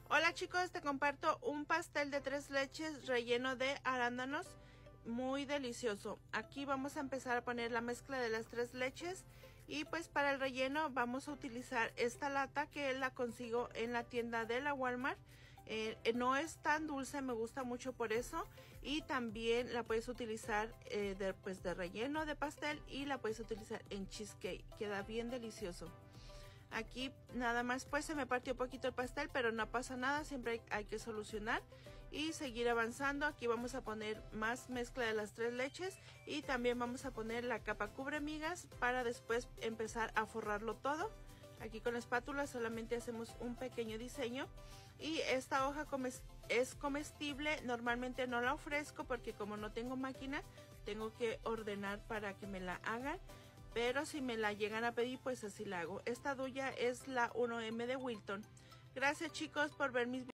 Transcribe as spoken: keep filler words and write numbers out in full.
Hola chicos, te comparto un pastel de tres leches relleno de arándanos, muy delicioso. Aquí vamos a empezar a poner la mezcla de las tres leches y pues para el relleno vamos a utilizar esta lata que la consigo en la tienda de la Walmart. Eh, no es tan dulce, me gusta mucho por eso, y también la puedes utilizar eh, de, pues de relleno de pastel y la puedes utilizar en cheesecake, queda bien delicioso. Aquí nada más pues se me partió un poquito el pastel, pero no pasa nada, siempre hay, hay que solucionar y seguir avanzando. Aquí vamos a poner más mezcla de las tres leches y también vamos a poner la capa cubre migas para después empezar a forrarlo todo. Aquí con la espátula solamente hacemos un pequeño diseño y esta hoja comes es comestible. Normalmente no la ofrezco porque como no tengo máquina tengo que ordenar para que me la hagan, pero si me la llegan a pedir pues así la hago. Esta duya es la uno eme de Wilton. Gracias chicos por ver mis videos.